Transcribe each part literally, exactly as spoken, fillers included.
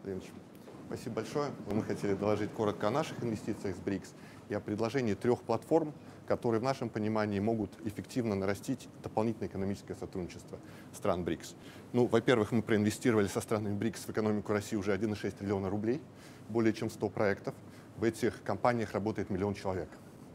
Владимирович, спасибо большое. Мы хотели доложить коротко о наших инвестициях с БРИКС и о предложении трех платформ, которые в нашем понимании могут эффективно нарастить дополнительное экономическое сотрудничество стран БРИКС. Ну, во-первых, мы проинвестировали со странами БРИКС в экономику России уже один и шесть триллиона рублей, более чем сто проектов. В этих компаниях работает миллион человек.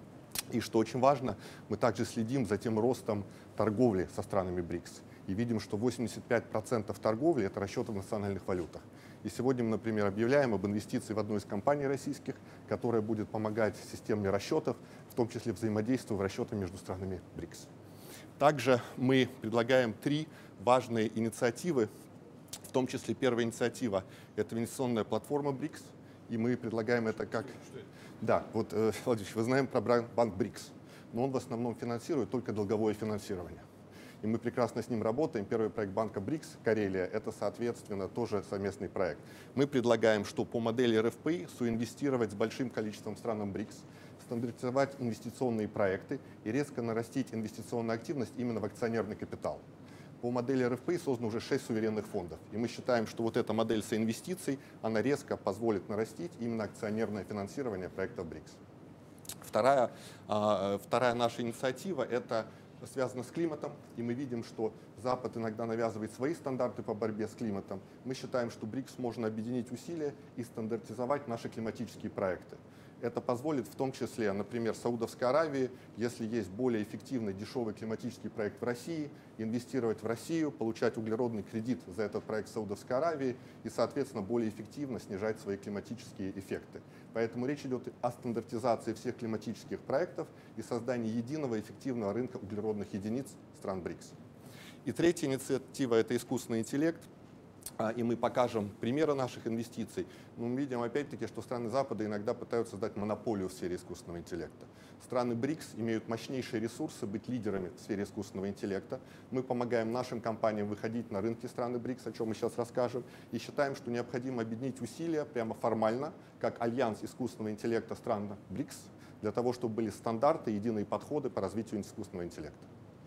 И что очень важно, мы также следим за тем ростом торговли со странами БРИКС. И видим, что восемьдесят пять процентов торговли — это расчеты в национальных валютах. И сегодня мы, например, объявляем об инвестиции в одну из компаний российских, которая будет помогать системе расчетов, в том числе взаимодействию в расчетах между странами БРИКС. Также мы предлагаем три важные инициативы, в том числе первая инициатива — это инвестиционная платформа БРИКС, и мы предлагаем это как… Что это? Да, вот, э, Владимирович, вы знаем про банк БРИКС, но он в основном финансирует только долговое финансирование. И мы прекрасно с ним работаем. Первый проект банка БРИКС, Карелия, это, соответственно, тоже совместный проект. Мы предлагаем, что по модели эр эф пи соинвестировать с большим количеством стран БРИКС, стандартизовать инвестиционные проекты и резко нарастить инвестиционную активность именно в акционерный капитал. По модели эр эф пи создано уже шесть суверенных фондов. И мы считаем, что вот эта модель соинвестиций, она резко позволит нарастить именно акционерное финансирование проектов БРИКС. Вторая, вторая наша инициатива — это связано с климатом, и мы видим, что Запад иногда навязывает свои стандарты по борьбе с климатом. Мы считаем, что БРИКС можно объединить усилия и стандартизовать наши климатические проекты. Это позволит в том числе, например, Саудовской Аравии, если есть более эффективный дешевый климатический проект в России, инвестировать в Россию, получать углеродный кредит за этот проект в Саудовской Аравии и, соответственно, более эффективно снижать свои климатические эффекты. Поэтому речь идет о стандартизации всех климатических проектов и создании единого эффективного рынка углеродных единиц стран БРИКС. И третья инициатива — это искусственный интеллект. И мы покажем примеры наших инвестиций. Но мы видим, опять-таки, что страны Запада иногда пытаются создать монополию в сфере искусственного интеллекта. Страны БРИКС имеют мощнейшие ресурсы быть лидерами в сфере искусственного интеллекта. Мы помогаем нашим компаниям выходить на рынки страны БРИКС, о чем мы сейчас расскажем, и считаем, что необходимо объединить усилия прямо формально, как альянс искусственного интеллекта стран БРИКС, для того, чтобы были стандарты, единые подходы по развитию искусственного интеллекта.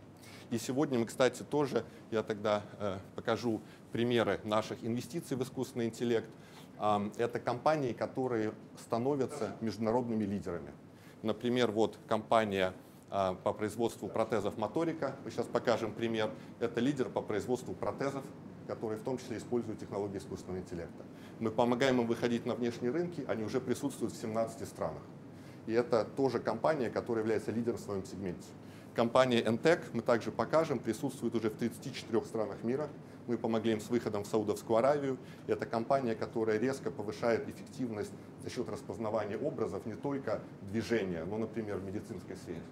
И сегодня мы, кстати, тоже, я тогда э, покажу примеры наших инвестиций в искусственный интеллект. Э, это компании, которые становятся международными лидерами. Например, вот компания э, по производству протезов Моторика, мы сейчас покажем пример. Это лидер по производству протезов, которые в том числе используют технологии искусственного интеллекта. Мы помогаем им выходить на внешние рынки, они уже присутствуют в семнадцати странах. И это тоже компания, которая является лидером в своем сегменте. Компания Entec, мы также покажем, присутствует уже в тридцати четырёх странах мира. Мы помогли им с выходом в Саудовскую Аравию. Это компания, которая резко повышает эффективность за счет распознавания образов не только движения, но, например, в медицинской сфере.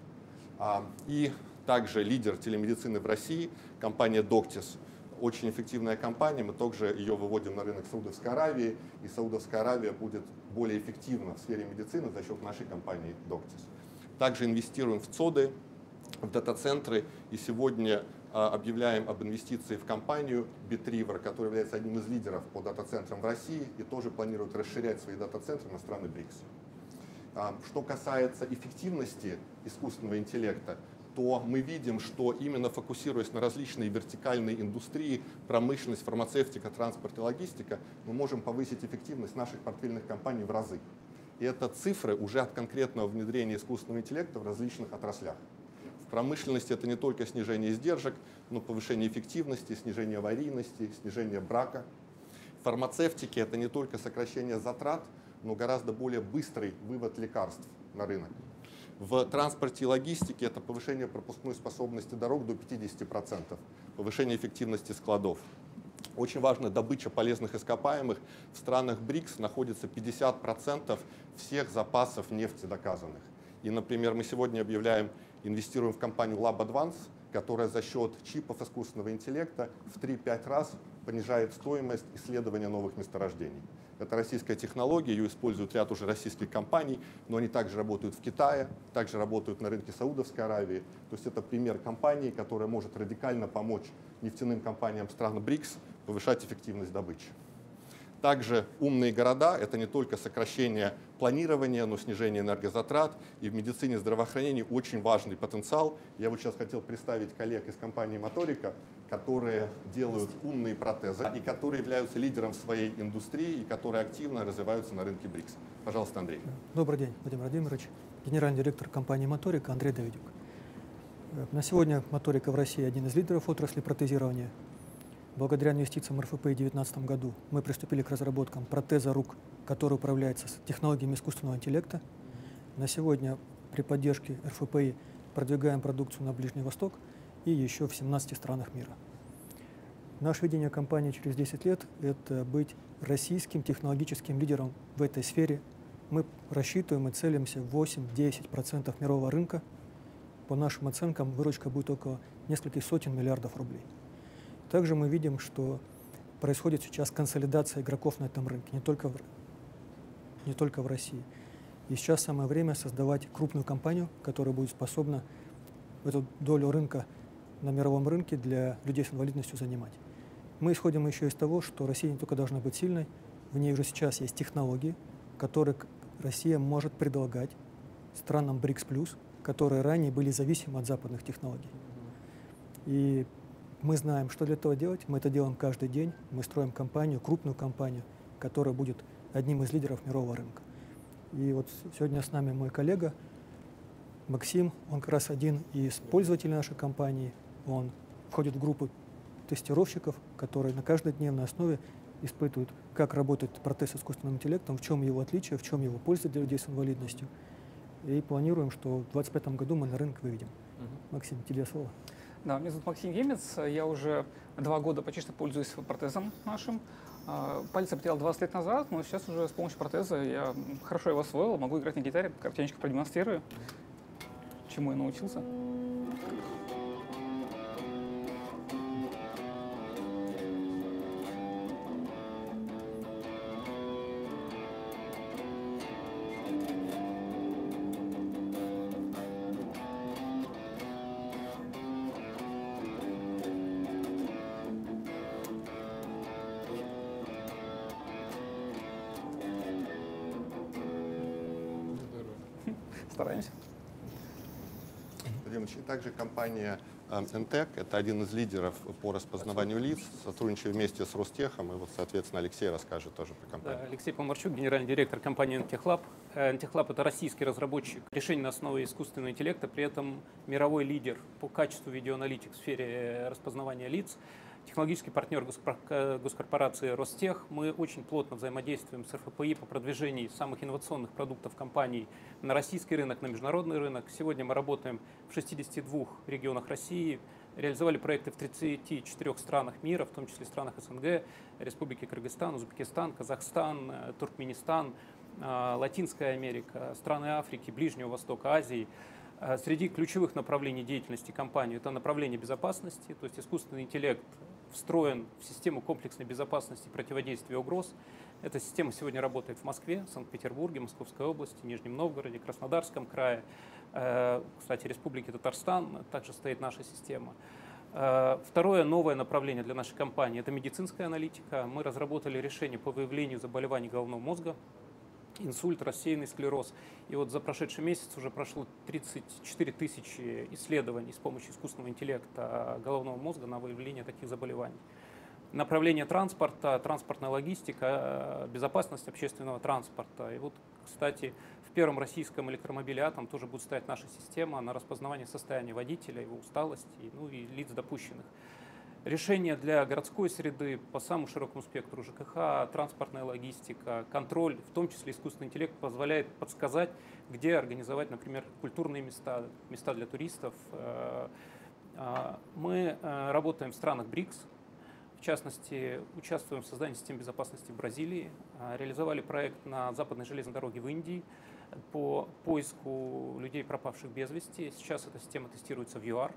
И также лидер телемедицины в России, компания Doctis. Очень эффективная компания, мы также ее выводим на рынок Саудовской Аравии, и Саудовская Аравия будет более эффективна в сфере медицины за счет нашей компании Doctis. Также инвестируем в ЦОДы, в дата-центры, и сегодня а, объявляем об инвестиции в компанию Bitriver, которая является одним из лидеров по дата-центрам в России и тоже планирует расширять свои дата-центры на страны БРИКС. А, что касается эффективности искусственного интеллекта, то мы видим, что именно фокусируясь на различные вертикальные индустрии, промышленность, фармацевтика, транспорт и логистика, мы можем повысить эффективность наших портфельных компаний в разы. И это цифры уже от конкретного внедрения искусственного интеллекта в различных отраслях. В промышленности это не только снижение издержек, но повышение эффективности, снижение аварийности, снижение брака. В фармацевтике это не только сокращение затрат, но гораздо более быстрый вывод лекарств на рынок. В транспорте и логистике это повышение пропускной способности дорог до пятидесяти процентов, повышение эффективности складов. Очень важна добыча полезных ископаемых. В странах БРИКС находится пятьдесят процентов всех запасов нефти доказанных. И, например, мы сегодня объявляем, инвестируем в компанию LabAdvance, которая за счет чипов искусственного интеллекта в три-пять раз понижает стоимость исследования новых месторождений. Это российская технология, ее используют ряд уже российских компаний, но они также работают в Китае, также работают на рынке Саудовской Аравии. То есть это пример компании, которая может радикально помочь нефтяным компаниям стран БРИКС повышать эффективность добычи. Также умные города — это не только сокращение планирования, но снижение энергозатрат. И в медицине и здравоохранении очень важный потенциал. Я вот сейчас хотел представить коллег из компании Моторика. которые делают умные протезы и которые являются лидером в своей индустрии и которые активно развиваются на рынке брикс. Пожалуйста, Андрей. Добрый день, Владимир Владимирович. Генеральный директор компании «Моторика» Андрей Давидюк. На сегодня «Моторика» в России один из лидеров отрасли протезирования. Благодаря инвестициям эр эф пэ и в две тысячи девятнадцатом году мы приступили к разработкам протеза рук, который управляется с технологиями искусственного интеллекта. На сегодня при поддержке эр эф пэ и продвигаем продукцию на Ближний Восток и еще в семнадцати странах мира. Наше видение компании через десять лет – это быть российским технологическим лидером в этой сфере. Мы рассчитываем и целимся восемь-десять процентов мирового рынка. По нашим оценкам, выручка будет около нескольких сотен миллиардов рублей. Также мы видим, что происходит сейчас консолидация игроков на этом рынке, не только в, не только в России. И сейчас самое время создавать крупную компанию, которая будет способна эту долю рынка на мировом рынке для людей с инвалидностью занимать. Мы исходим еще из того, что Россия не только должна быть сильной, в ней уже сейчас есть технологии, которые Россия может предлагать странам брикс плюс, которые ранее были зависимы от западных технологий. И мы знаем, что для этого делать. Мы это делаем каждый день. Мы строим компанию, крупную компанию, которая будет одним из лидеров мирового рынка. И вот сегодня с нами мой коллега Максим. Он как раз один из пользователей нашей компании. Он входит в группу тестировщиков, которые на каждодневной основе испытывают, как работает протез с искусственным интеллектом, в чем его отличие, в чем его польза для людей с инвалидностью. И планируем, что в две тысячи двадцать пятом году мы на рынок выведем. Угу. Максим, тебе слово. Да, меня зовут Максим Емец. Я уже два года почти что пользуюсь протезом нашим. Палец я потерял двадцать лет назад, но сейчас уже с помощью протеза я хорошо его освоил, могу играть на гитаре, картиночку продемонстрирую, чему я научился. Стараемся. И также компания Энтек, это один из лидеров по распознаванию лиц, сотрудничаем вместе с Ростехом, и вот, соответственно, Алексей расскажет тоже про компанию. Да, Алексей Помарчук, генеральный директор компании Энтехлаб. Энтехлаб – это российский разработчик решений на основе искусственного интеллекта, при этом мировой лидер по качеству видеоаналитик в сфере распознавания лиц. Технологический партнер госкорпорации Ростех. Мы очень плотно взаимодействуем с эр эф пэ и по продвижению самых инновационных продуктов компаний на российский рынок, на международный рынок. Сегодня мы работаем в шестидесяти двух регионах России, реализовали проекты в тридцати четырёх странах мира, в том числе странах эс эн гэ, Республики Кыргызстан, Узбекистан, Казахстан, Туркменистан, Латинская Америка, страны Африки, Ближнего Востока, Азии. Среди ключевых направлений деятельности компании это направление безопасности, то есть искусственный интеллект встроен в систему комплексной безопасности и противодействия угроз. Эта система сегодня работает в Москве, Санкт-Петербурге, Московской области, Нижнем Новгороде, Краснодарском крае. Кстати, Республики Татарстан также стоит наша система. Второе новое направление для нашей компании – это медицинская аналитика. Мы разработали решение по выявлению заболеваний головного мозга, инсульт, рассеянный склероз. И вот за прошедший месяц уже прошло тридцать четыре тысячи исследований с помощью искусственного интеллекта головного мозга на выявление таких заболеваний. Направление транспорта, транспортная логистика, безопасность общественного транспорта. И вот, кстати, в первом российском электромобиле «Атом» тоже будет стоять наша система на распознавание состояния водителя, его усталости, ну и лиц допущенных. Решения для городской среды по самому широкому спектру жэ ка ха, транспортная логистика, контроль, в том числе искусственный интеллект, позволяет подсказать, где организовать, например, культурные места, места для туристов. Мы работаем в странах брикс, в частности, участвуем в создании систем безопасности в Бразилии, реализовали проект на западной железной дороге в Индии по поиску людей, пропавших без вести. Сейчас эта система тестируется в ЮАР.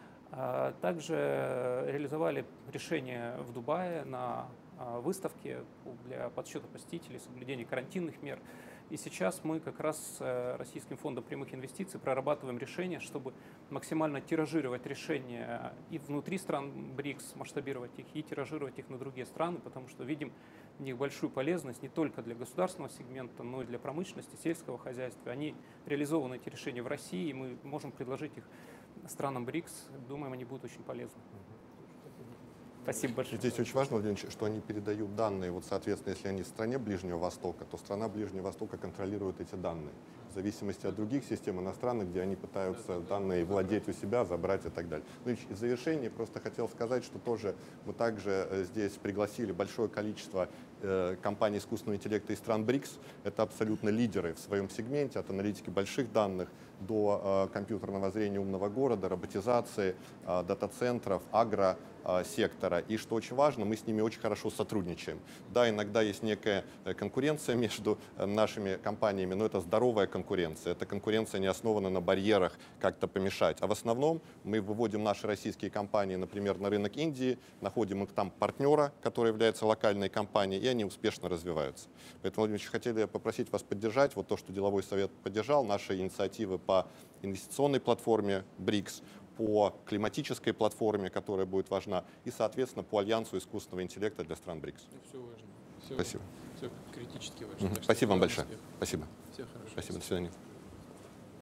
Также реализовали решение в Дубае на выставке для подсчета посетителей, соблюдения карантинных мер. И сейчас мы как раз с Российским фондом прямых инвестиций прорабатываем решения, чтобы максимально тиражировать решения и внутри стран брикс, масштабировать их, и тиражировать их на другие страны, потому что видим в них большую полезность не только для государственного сегмента, но и для промышленности, сельского хозяйства. Они реализованы, эти решения, в России, и мы можем предложить их странам брикс. Думаем, они будут очень полезны. Спасибо большое. Здесь очень важно, Владимир Ильич, что они передают данные. Вот, соответственно, если они в стране Ближнего Востока, то страна Ближнего Востока контролирует эти данные. В зависимости от других систем иностранных, где они пытаются данные владеть у себя, забрать и так далее. Ну и в завершении просто хотел сказать, что тоже мы также здесь пригласили большое количество э, компаний искусственного интеллекта из стран БРИКС. Это абсолютно лидеры в своем сегменте, от аналитики больших данных до э, компьютерного зрения умного города, роботизации, э, дата-центров, агро-сектора. И что очень важно, мы с ними очень хорошо сотрудничаем. Да, иногда есть некая конкуренция между нашими компаниями, но это здоровая конкуренция. Эта конкуренция не основана на барьерах как-то помешать. А в основном мы выводим наши российские компании, например, на рынок Индии, находим их там партнера, который является локальной компанией, и они успешно развиваются. Поэтому, Владимир Ильич, хотели попросить вас поддержать вот то, что деловой совет поддержал, наши инициативы по инвестиционной платформе БРИКС, по климатической платформе, которая будет важна, и, соответственно, по альянсу искусственного интеллекта для стран БРИКС. Все важно. Все, Спасибо. Все критически важно. Угу. Спасибо вам большое. Успех. Спасибо. Всех хорошо. Спасибо. До свидания.